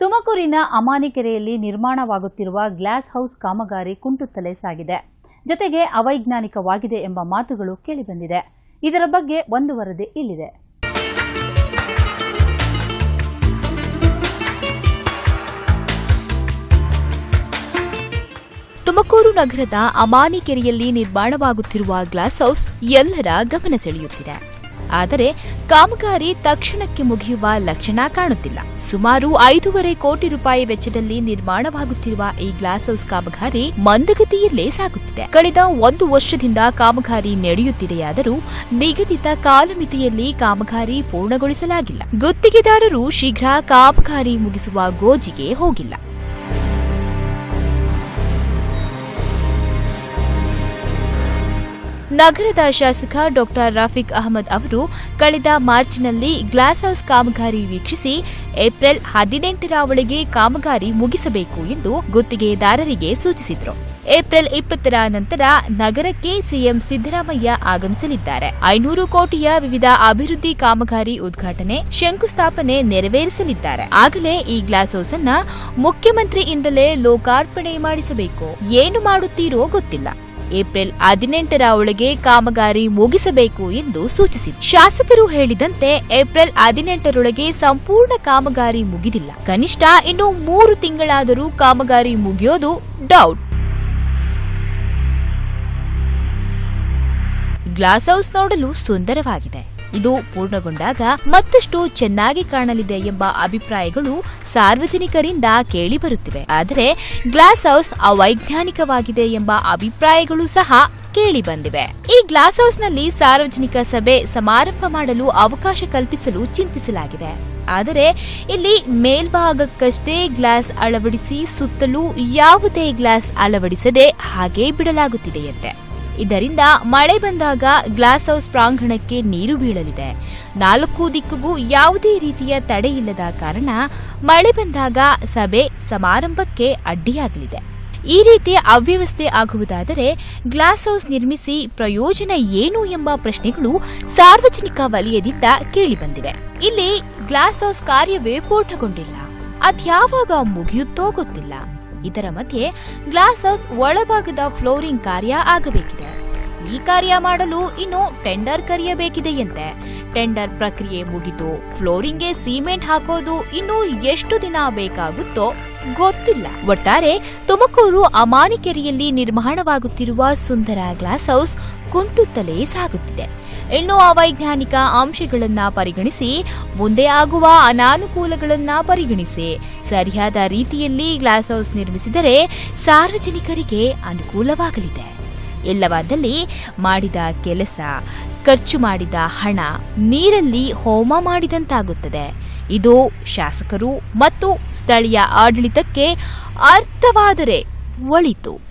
ತುಮಕೂರಿನ ಅಮಾನಿಕೆರೆಯಲ್ಲಿ ನಿರ್ಮಾಣವಾಗುತ್ತಿರುವ glass house ಕಾಮಗಾರಿ ಕುಂಟುತ್ತಲೇ ಸಾಗಿದೆ. ಜೊತೆಗೆ ಅವೈಜ್ಞಾನಿಕವಾಗಿದೆ ಎಂಬ ಮಾತುಗಳು ಕೇಳಿಬಂದಿದೆ. ಇದರ ಬಗ್ಗೆ ಒಂದು ವರದಿ ಇಲ್ಲಿದೆ. ತುಮಕೂರು ನಗರದ ಅಮಾನಿಕೆರೆಯಲ್ಲಿ ನಿರ್ಮಾಣವಾಗುತ್ತಿರುವ ಗ್ಲಾಸ್ ಹೌಸ್ ಎಲ್ಲರ ಗಮನ ಸೆಳೆಯುತ್ತಿದೆ. ಆದರೆ ಕಾಮಗಾರಿ ತಕ್ಷಣಕ್ಕೆ ಮುಗಿಯುವ ಲಕ್ಷಣ ಕಾಣುತ್ತಿಲ್ಲ. ಸುಮಾರು 5.5 ಕೋಟಿ ರೂಪಾಯಿ ವೆಚ್ಚದಲ್ಲಿ ನಿರ್ಮಾಣವಾಗುತ್ತಿರುವ ಈ ಗ್ಲಾಸ್ ಹೌಸ್ ಕಾಮಗಾರಿ ಮಂದಗತಿಯಲ್ಲೇ ಸಾಗುತ್ತಿದೆ. ಕಳೆದ 1 ವರ್ಷದಿಂದ ಕಾಮಗಾರಿ ನಡೆಯುತ್ತಿದೆಯಾದರೂ ನಿಗದಿತ ಕಾಲಮಿತಿಯಲ್ಲಿ ಕಾಮಗಾರಿ ಪೂರ್ಣಗೊಳಿಸಲಾಗಿಲ್ಲ. ಗುತ್ತಿಗೆದಾರರು ಶೀಘ್ರ ಕಾಮಗಾರಿ ಮುಗಿಸುವ ಗೋಜಿಗೆ ಹೋಗಿಲ್ಲ. ನಗರದ ಶಾಸಕ ಡಾ ರಫೀಕ್ ಅಹಮದ್ ಅವರು ಕಳೆದ ಮಾರ್ಚ್ನಲ್ಲಿ ಗ್ಲಾಸ್ ಹೌಸ್ ಕಾಮಗಾರಿ ವೀಕ್ಷಿಸಿ ಏಪ್ರಿಲ್ 18ರ ಒಳಗೆ ಕಾಮಗಾರಿ ಮುಗಿಸಬೇಕು ಎಂದು ಗುತ್ತಿಗೆದಾರರಿಗೆ ಸೂಚಿಸಿದರು. ಏಪ್ರಿಲ್ 20ರ ನಂತರ ನಗರಕ್ಕೆ ಸಿಎಂ ಸಿದ್ದರಾಮಯ್ಯ ಆಗಮಿಸಲಿದ್ದಾರೆ. 500 ಕೋಟಿಯ ವಿವಿಧ ಅಭಿವೃದ್ಧಿ ಕಾಮಗಾರಿ ಉದ್ಘಾಟನೆ, ಶಂಕುಸ್ಥಾಪನೆ ನೆರವೇರಿಸಲಿದ್ದಾರೆ. ಆಗಲೇ ಈ ಗ್ಲಾಸ್ ಹೌಸ್ ಅನ್ನ ಮುಖ್ಯಮಂತ್ರಿಯಿಂದಲೇ ಲೋಕಾರ್ಪಣೆ ಮಾಡಿಸಬೇಕು. ಏನು ಮಾಡುತ್ತೀರೋ ಗೊತ್ತಿಲ್ಲ. ಏಪ್ರಿಲ್ 18ರ ಒಳಗೆ ಕಾಮಗಾರಿ ಮುಗಿಸಬೇಕು ಎಂದು ಸೂಚಿಸಿದರು. ಶಾಸಕರು ಹೇಳಿದಂತೆ ಏಪ್ರಿಲ್ 18ರೊಳಗೆ ಸಂಪೂರ್ಣ ಕಾಮಗಾರಿ ಮುಗಿದಿಲ್ಲ. ಕನಿಷ್ಠ ಇನ್ನು 3 ತಿಂಗಳಾದರೂ ಕಾಮಗಾರಿ ಮುಗಿಯೋದು ಡೌಟ್. ಗ್ಲಾಸ್ ಹೌಸ್ ನೋಡಲು ಸುಂದರವಾಗಿದೆ. ಇದು ಪೂರ್ಣಗೊಂಡಾಗ ಮತ್ತಷ್ಟು ಚೆನ್ನಾಗಿ ಕಾಣಲಿದೆ ಎಂಬ ಅಭಿಪ್ರಾಯಗಳು ಸಾರ್ವಜನಿಕರಿಂದ ಕೇಳಿಬರುತ್ತಿವೆ. ಆದರೆ ಗ್ಲಾಸ್ ಹೌಸ್ ಅವೈಜ್ಞಾನಿಕವಾಗಿದೆ ಎಂಬ ಅಭಿಪ್ರಾಯಗಳು ಸಹ ಕೇಳಿಬಂದಿವೆ. ಈ ಗ್ಲಾಸ್ ಹೌಸ್ನಲ್ಲಿ ಸಾರ್ವಜನಿಕ ಸಭೆ ಸಮಾರಂಭ ಮಾಡಲು ಅವಕಾಶ ಕಲ್ಪಿಸಲು ಚಿಂತಿಸಲಾಗಿದೆ. ಆದರೆ ಇಲ್ಲಿ ಮೇಲ್ಭಾಗಕ್ಕಷ್ಟೇ ಗ್ಲಾಸ್ ಅಳವಡಿಸಿ ಸುತ್ತಲೂ ಯಾವುದೇ ಗ್ಲಾಸ್ ಅಳವಡಿಸದೆ ಹಾಗೇ ಬಿಡಲಾಗುತ್ತಿದೆಯಂತೆ. ಇದರಿಂದ ಮಳೆ ಬಂದಾಗ ಗ್ಲಾಸ್ ಹೌಸ್ ಪ್ರಾಂಗಣಕ್ಕೆ ನೀರು ಬೀಳಲಿದೆ. 4 ದಿಕ್ಕಿಗೂ ಯಾವುದೇ ರೀತಿಯ ತಡೆಯಿಲ್ಲದ ಕಾರಣ ಮಳೆ ಬಂದಾಗ ಸಭೆ ಸಮಾರಂಭಕ್ಕೆ ಅಡ್ಡಿಯಾಗಲಿದೆ. ಈ ರೀತಿ ಅವ್ಯವಸ್ಥೆ ಆಗುವುದಾದರೆ ಗ್ಲಾಸ್ ಹೌಸ್ ನಿರ್ಮಿಸಿ ಪ್ರಯೋಜನ ಏನು ಎಂಬ ಪ್ರಶ್ನೆಗಳು ಸಾರ್ವಜನಿಕ ವಲಯದಿಂದ ಕೇಳಿಬಂದಿವೆ. ಇಲ್ಲಿ ಗ್ಲಾಸ್ ಹೌಸ್ ಕಾರ್ಯವೇ ಪೂರ್ಣಗೊಂಡಿಲ್ಲ. ಅದ್ಯಾವಾಗ ಮುಗಿಯುತ್ತೋ ಗೊತ್ತಿಲ್ಲ. ಇದರ ಮಧ್ಯೆ ಗ್ಲಾಸ್ ಹೌಸ್ ಒಳಭಾಗದ ಫ್ಲೋರಿಂಗ್ ಕಾರ್ಯ ಆಗಬೇಕಿದೆ. ಈ ಕಾರ್ಯ ಮಾಡಲು ಇನ್ನು ಟೆಂಡರ್ ಕರೆಯಬೇಕಿದೆಯಂತೆ. ಟೆಂಡರ್ ಪ್ರಕ್ರಿಯೆ ಮುಗಿದು ಫ್ಲೋರಿಂಗ್ಗೆ ಸಿಮೆಂಟ್ ಹಾಕೋದು ಇನ್ನು ಎಷ್ಟು ದಿನ ಬೇಕಾಗುತ್ತೋ ಗೊತ್ತಿಲ್ಲ. ಒಟ್ಟಾರೆ ತುಮಕೂರು ಅಮಾನಿಕೆರೆಯಲ್ಲಿ ನಿರ್ಮಾಣವಾಗುತ್ತಿರುವ ಸುಂದರ ಗ್ಲಾಸ್ ಹೌಸ್ ಕುಂಟುತ್ತಲೇ ಸಾಗುತ್ತಿದೆ. ಇನ್ನು ಅವೈಜ್ಞಾನಿಕ ಅಂಶಗಳನ್ನ ಪರಿಗಣಿಸಿ, ಮುಂದೆ ಆಗುವ ಅನಾನುಕೂಲಗಳನ್ನ ಪರಿಗಣಿಸಿ ಸರಿಯಾದ ರೀತಿಯಲ್ಲಿ ಗ್ಲಾಸ್ ಹೌಸ್ ನಿರ್ಮಿಸಿದರೆ ಸಾರ್ವಜನಿಕರಿಗೆ ಅನುಕೂಲವಾಗಲಿದೆ. ಎಲ್ಲವಾದಲ್ಲಿ ಮಾಡಿದ ಕೆಲಸ, ಖರ್ಚು ಮಾಡಿದ ಹಣ ನೀರಲ್ಲಿ ಹೋಮ ಮಾಡಿದಂತಾಗುತ್ತದೆ. ಇದು ಶಾಸಕರು ಮತ್ತು ಸ್ಥಳೀಯ ಆಡಳಿತಕ್ಕೆ ಅರ್ಥವಾದರೆ ಒಳಿತು.